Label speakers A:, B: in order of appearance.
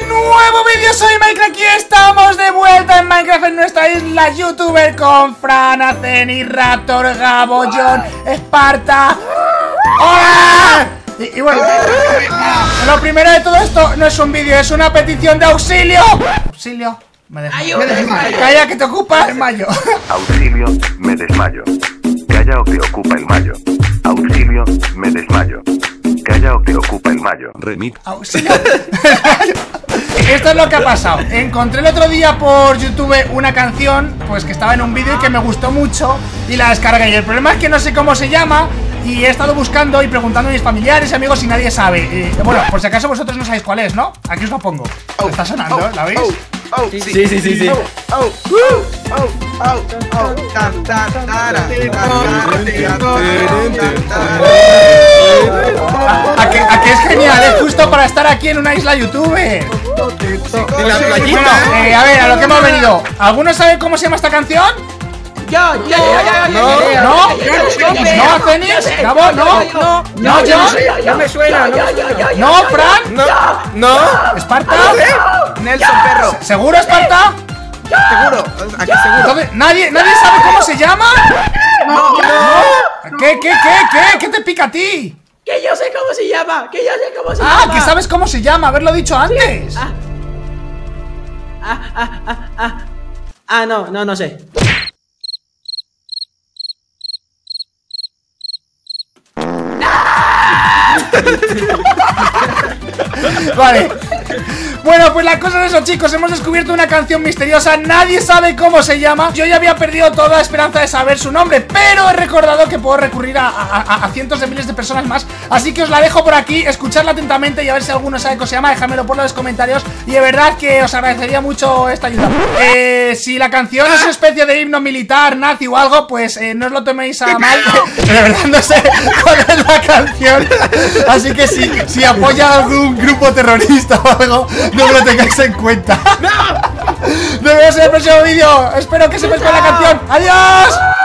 A: nuevo vídeo, soy Minecraft, aquí estamos de vuelta en Minecraft en nuestra isla youtuber con Fran, Aceni, Raptor, Gabo, John, Esparta. ¡Hola! Y bueno, lo primero de todo esto no es un vídeo, es una petición de auxilio. Auxilio, me desmayo. Calla que te ocupa el mayo.
B: Auxilio, me desmayo. Calla o te ocupa el mayo. Auxilio, me desmayo. Calla o te ocupa el mayo.
C: Remit.
A: Auxilio. Esto es lo que ha pasado. Encontré el otro día por YouTube una canción, pues que estaba en un vídeo y que me gustó mucho y la descargué. Y el problema es que no sé cómo se llama y he estado buscando y preguntando a mis familiares y amigos y nadie sabe. Bueno, por si acaso vosotros no sabéis cuál es, ¿no? Aquí os lo pongo. Está sonando, ¿la veis?
C: Sí.
A: ¿A que es genial? Es justo para estar aquí en una isla youtuber.
C: En la playita.
A: Bueno, a ver, a lo que hemos venido. ¿Alguno sabe cómo se llama esta canción?
D: Ya.
A: ¿No? ¿No, Acenis? ¿Gabo? ¿No? ¿No, John?
D: No me suena,
A: ¿No, Fran?
C: No.
A: ¿Esparta?
C: Nelson Perro.
A: ¿Seguro, Esparta?
C: Seguro. Aquí seguro.
A: Entonces, ¿nadie sabe cómo se llama?
D: No.
A: ¿Qué? ¿Qué te pica a ti?
D: Que yo sé cómo se llama.
A: Ah, que sabes cómo se llama, haberlo dicho antes.
D: No sé.
A: Vale. Bueno, pues la cosa es eso, chicos. Hemos descubierto una canción misteriosa. Nadie sabe cómo se llama. Yo ya había perdido toda esperanza de saber su nombre, pero he recordado que puedo recurrir a cientos de miles de personas más. Así que os la dejo por aquí, escuchadla atentamente y a ver si alguno sabe cómo se llama. Dejadmelo por los comentarios. Y de verdad que os agradecería mucho esta ayuda. Si la canción es una especie de himno militar, nazi o algo, pues no os lo toméis a mal. De verdad no sé cuál es la canción. Así que si apoya a algún grupo terrorista o algo, no me lo tengáis en cuenta. Nos vemos en el próximo vídeo. Espero que sepáis con la canción. ¡Adiós!